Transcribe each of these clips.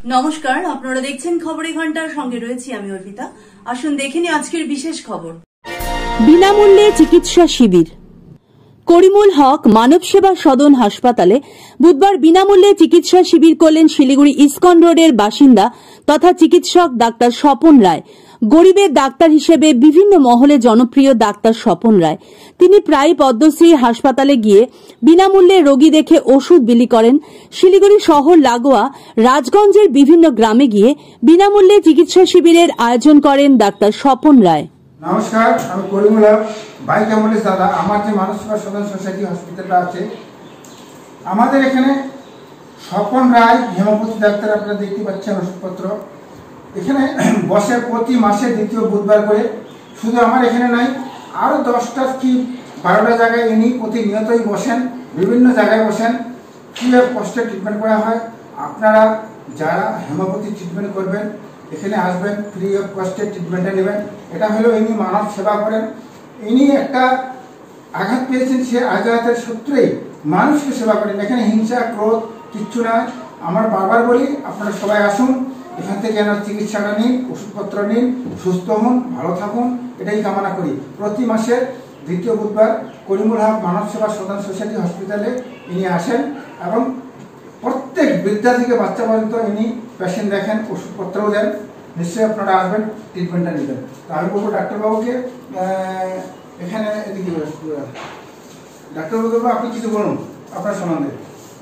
নমস্কার, আপনারা দেখছেন খবরের ঘন্টার সঙ্গে রয়েছি আমি অর্পিতা। আসুন দেখে নিই আজকের বিশেষ খবর। বিনামূল্যে চিকিৎসা শিবির। করিমুল হক মানব সেবা সদন হাসপাতালে বুধবার বিনামূল্যে চিকিৎসা শিবির করলেন শিলিগুড়ি ইস্কন রোডের বাসিন্দা তথা চিকিৎসক ডাক্তার স্বপন রায়। গরিবের ডাক্তার হিসেবে বিভিন্ন মহলে জনপ্রিয় ডাক্তার স্বপন রায়। তিনি প্রায় পদ্মশ্রী হাসপাতালে গিয়ে বিনামূল্যে রোগী দেখে ওষুধ বিলি করেন। শিলিগুড়ি শহর লাগোয়া রাজগঞ্জের বিভিন্ন গ্রামে গিয়ে বিনামূল্যে চিকিৎসা শিবিরের আয়োজন করেন ডাক্তার স্বপন রায়। নমস্কার, আমি করিমুল হক। ভাই কেমন দাদা, আমার যে মানব সেবা সদন সোসাইটি হসপিটালটা আছে আমাদের এখানে স্বপন রায় হেমোপ্যাথি ডাক্তার, আপনারা দেখতে পাচ্ছেন ওষুধপত্র এখানে বসে প্রতি মাসে দ্বিতীয় বুধবার করে। শুধু আমার এখানে নাই, আরও 10টা কি 12টা জায়গায় ইনি প্রতিনিয়তই বসেন, বিভিন্ন জায়গায় বসেন। ফ্রি অফ কস্টে ট্রিটমেন্ট করা হয়। আপনারা যারা হেমোপ্যাথি ট্রিটমেন্ট করবেন এখানে আসবেন, ফ্রি অফ কস্টে ট্রিটমেন্টটা নেবেন। এটা হলো ইনি মানব সেবা করেন। ইনি একটা আঘাত পেয়েছেন, সে আঘাতের সূত্রেই মানুষকে সেবা করেন। এখানে হিংসা ক্রোধ কিচ্ছু নয়। আমার বারবার বলি আপনারা সবাই আসুন, এখান থেকে এনার চিকিৎসাটা নিন, ওষুধপত্র নিন, সুস্থ হন, ভালো থাকুন, এটাই কামনা করি। প্রতি মাসের দ্বিতীয় বুধবার করিমুল হক মানব সেবা সদন সোসাইটি হসপিটালে ইনি আসেন এবং প্রত্যেক বৃদ্ধা থেকে বাচ্চা পর্যন্ত ইনি পেশেন্ট দেখেন, ওষুধপত্রও দেন। নিশ্চয়ই আপনারা আসবেন, ট্রিটমেন্টটা নেবেন। তো আমি বলবো ডাক্তারবাবুকে এখানে এদিকে ডাক্তারবাবু আপনি কিছু বলুন আপনার সম্বন্ধে।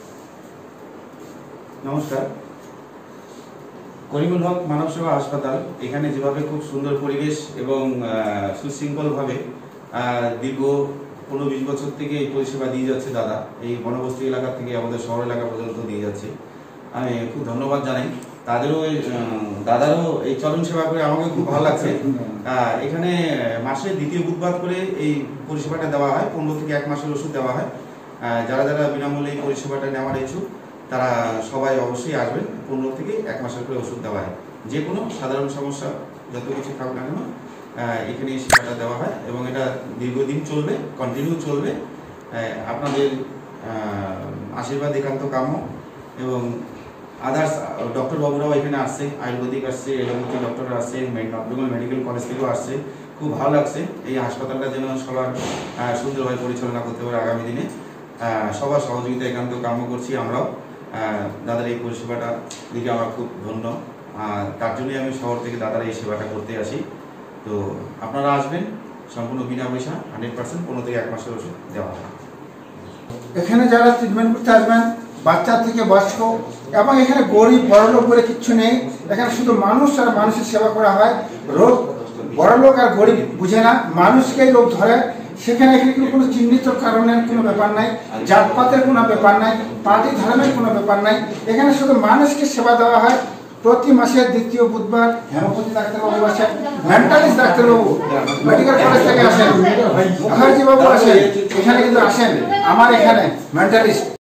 নমস্কার, করিমুল হক মানব সেবা হাসপাতাল এখানে যেভাবে খুব সুন্দর পরিবেশ এবং সুশৃঙ্খলভাবে দীর্ঘ 15-20 বছর থেকে এই পরিষেবা দিয়ে যাচ্ছে দাদা, এই বনবস্তি এলাকা থেকে আমাদের শহর এলাকা পর্যন্ত দিয়ে যাচ্ছে। আমি খুব ধন্যবাদ জানাই দাদারও এই চরম সেবা করে আমাকে খুব ভালো লাগছে। এখানে মাসে দ্বিতীয় বুধবার করে এই পরিষেবাটা দেওয়া হয়, 15 থেকে 1 মাসের ওষুধ দেওয়া হয়। যারা যারা বিনামূল্যে এই পরিষেবাটা নেওয়ার ইচ্ছুক তারা সবাই অবশ্যই আসবেন। 15 থেকে 1 মাসের করে ওষুধ দেওয়া হয়। যে কোনো সাধারণ সমস্যা যত কিছু থাকুক না কেন এখানে এই সেবাটা দেওয়া হয় এবং এটা দীর্ঘদিন চলবে, কন্টিনিউ চলবে। আপনাদের আশীর্বাদ একান্ত কাম্য এবং আদার্স ডক্টর বাবুরাও এখানে আসছে, আয়ুর্বেদিক আসছে, এলোপ্যাথি ডক্টর আসছে, নবডুঙ্গল মেডিকেল কলেজ থেকেও আসছে। খুব ভালো লাগছে। এই হাসপাতালটা যেন সবার সুন্দরভাবে পরিচালনা করতে পারে আগামী দিনে। সবার সহযোগিতা একান্ত কাম্য করছি আমরাও। দাদার এই পরিষেবাটা দিকে আমরা খুব ধন্য, তার জন্যই আমি শহর থেকে দাদার এই সেবাটা করতে আসি। তো আপনারা আসবেন, সম্পূর্ণ বিনা পয়সা, 100% 15 থেকে 1 মাসের ওষুধ দেওয়া হয়। এখানে যারা ট্রিটমেন্ট করতে আসবেন বাচ্চা থেকে বয়স্ক, এবং এখানে গরিব বড়লোক বলে কিচ্ছু নেই। এখানে শুধু মানুষ আর মানুষের সেবা করা হয়। রোগ বড়লোক আর গরিব বুঝে না, মানুষকেই রোগ ধরে। সেখানে এখানে কোনো চিহ্নিত কারণের কোনো ব্যাপার নাই, জাতপাতের কোনো ব্যাপার নাই, পার্টি ধর্মের কোনো ব্যাপার নাই। এখানে শুধু মানুষকে সেবা দেওয়া হয়। প্রতি মাসের দ্বিতীয় বুধবার হেমোপ্যাথি ডাক্তারবাবু আসেন, মেন্টালিস্ট ডাক্তারবাবু মেডিকেল কলেজ থেকে আসেন, মুখার্জি বাবু আসেন, এখানে কিন্তু আসেন আমার এখানে মেন্টালিস্ট।